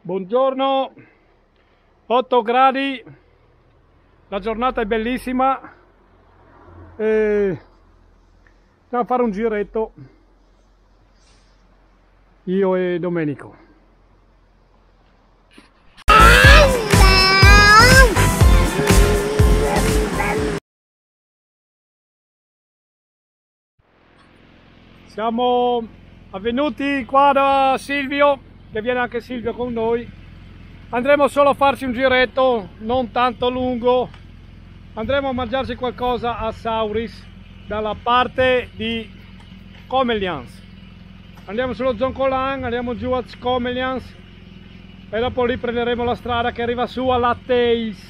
Buongiorno, 8 gradi, la giornata è bellissima, andiamo a fare un giretto, io e Domenico. Siamo venuti qua da Silvio, che viene anche Silvio con noi. Andremo solo a farci un giretto, non tanto lungo. Andremo a mangiarci qualcosa a Sauris, dalla parte di Comelians. Andiamo sullo Zoncolan, andiamo giù a Comelians e dopo lì prenderemo la strada che arriva su a Latteis.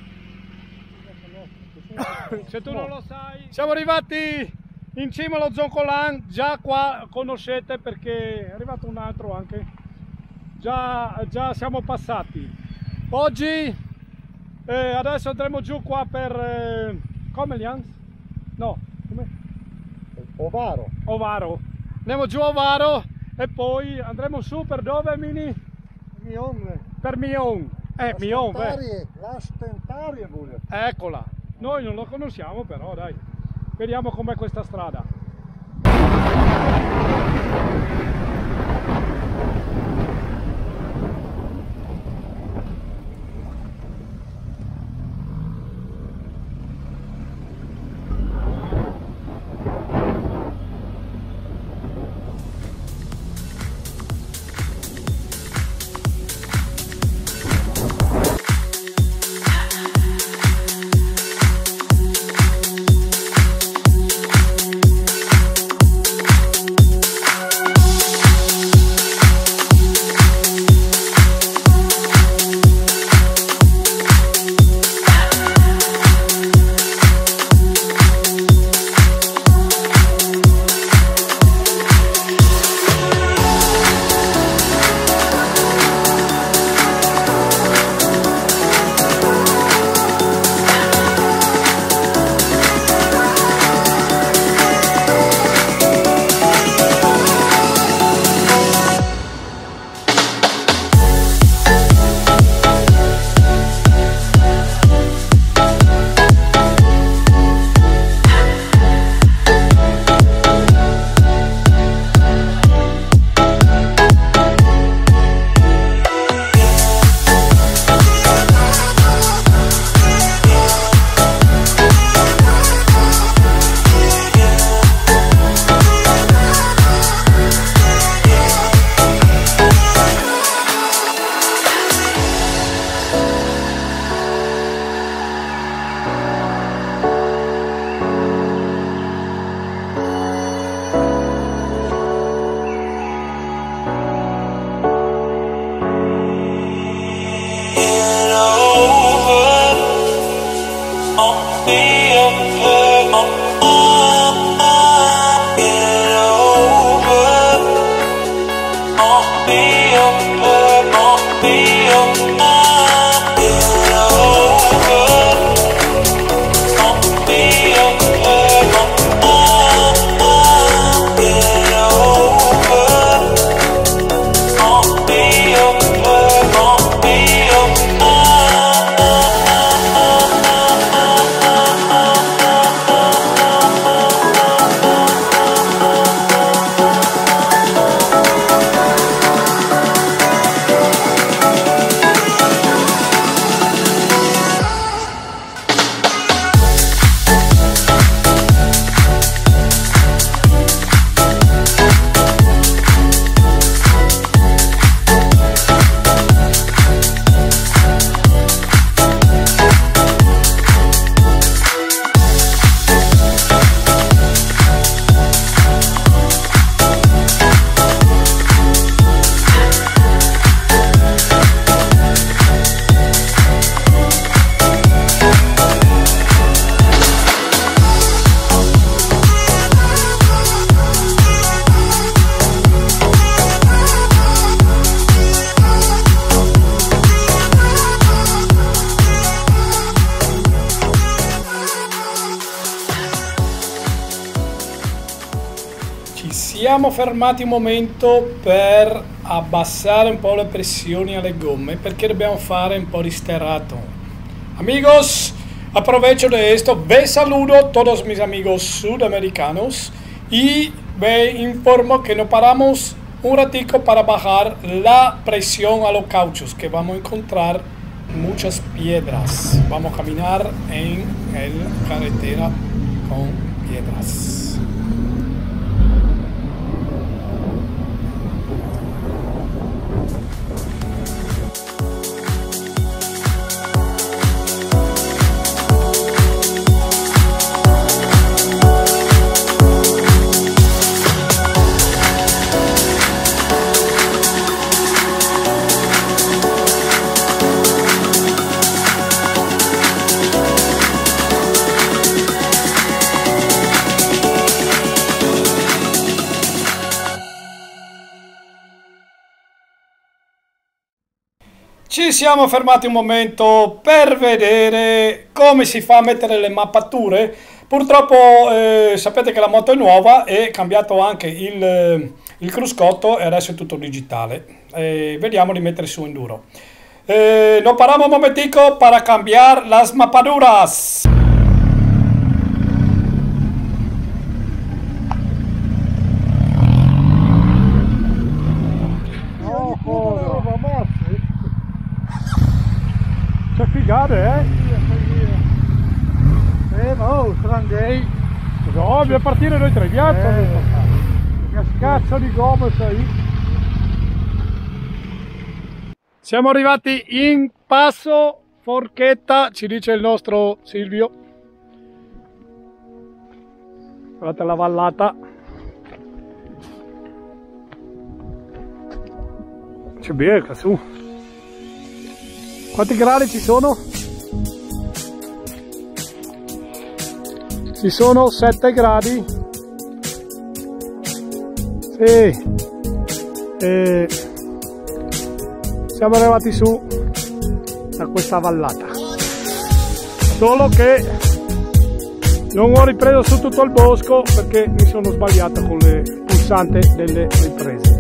Se tu non lo sai, siamo arrivati in cima allo Zoncolan, già qua conoscete perché è arrivato un altro anche. Già siamo passati. Oggi adesso andremo giù qua per Comelians? No, come? Ovaro. Andiamo giù a Ovaro e poi andremo su per dove, Mini? Mion. Per Mion. Mion, La Stentaria, vuole. Eccola. Noi non lo conosciamo però, dai. Vediamo com'è questa strada. siamo fermati un momento per abbassare un po' le pressioni alle gomme perché dobbiamo fare un po' di sterrato. Amigos, aprovecho de esto, ve saludo a todos mis amigos sudamericanos y ve informo que no paramos un ratico para bajar la presión a los cauchos, que vamos a encontrar muchas piedras. Vamos a caminar en la carretera con piedras. Ci siamo fermati un momento per vedere come si fa a mettere le mappature. Purtroppo sapete che la moto è nuova e è cambiato anche il cruscotto e adesso è tutto digitale. Vediamo di mettere su enduro. Nos paramos un momentico para cambiar las mapaduras. C'è figate, Ma strandei. No, dobbiamo partire noi tre, via. Che cazzo di gomme sei? Siamo arrivati in Passo Forchetta, ci dice il nostro Silvio. Guardate la vallata. C'è bieca su. Quanti gradi ci sono? Ci sono 7 gradi. Sì. Siamo arrivati su da questa vallata. Solo che non ho ripreso su tutto il bosco perché mi sono sbagliato con le pulsante delle riprese.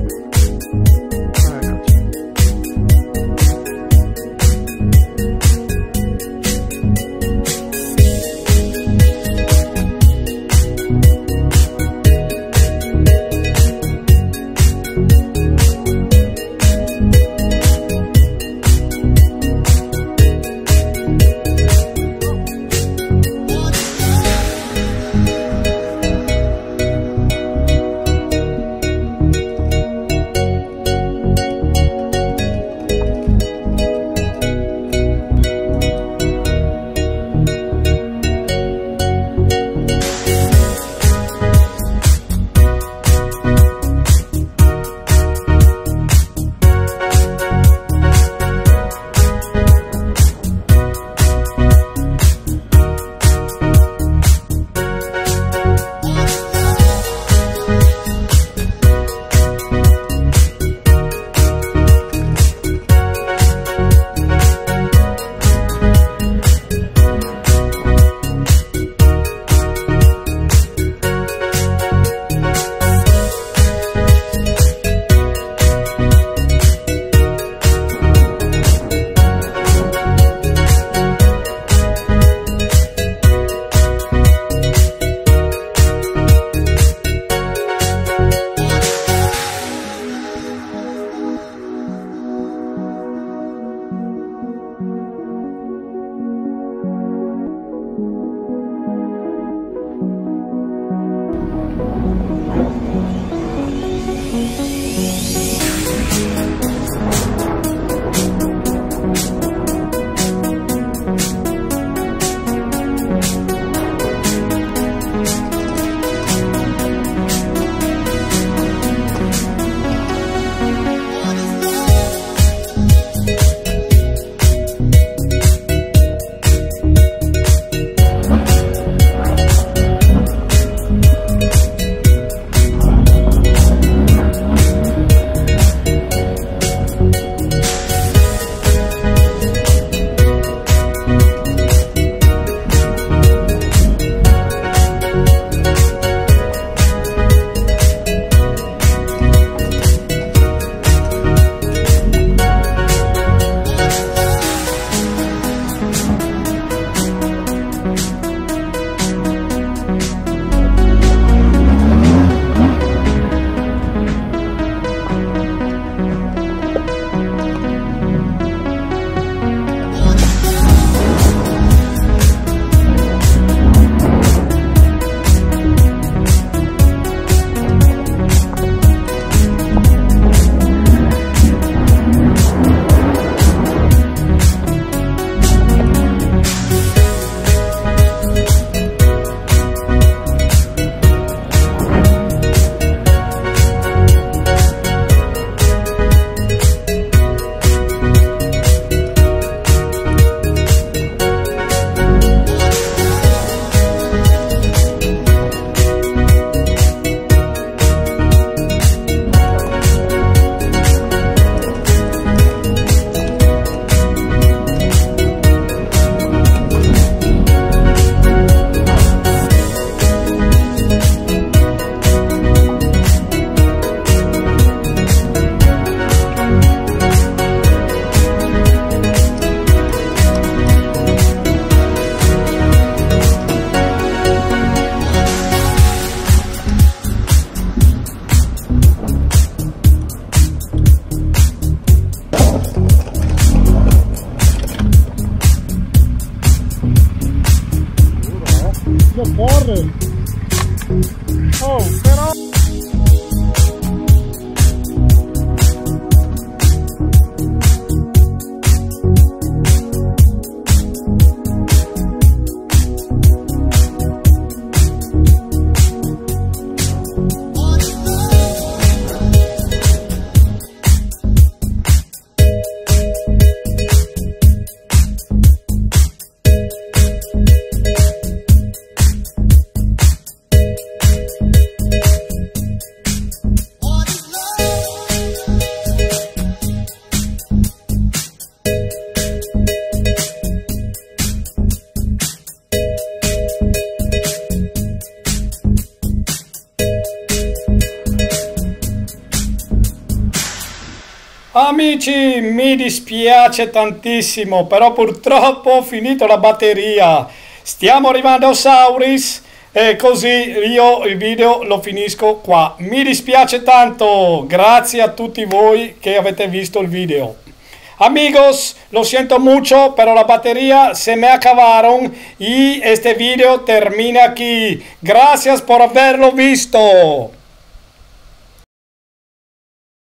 Amici, mi dispiace tantissimo, però purtroppo ho finito la batteria. Stiamo arrivando a Sauris e così io il video lo finisco qua. Mi dispiace tanto, grazie a tutti voi che avete visto il video. Amigos, lo siento mucho, pero la batería se me acabaron y este video termina aquí. Gracias por haberlo visto.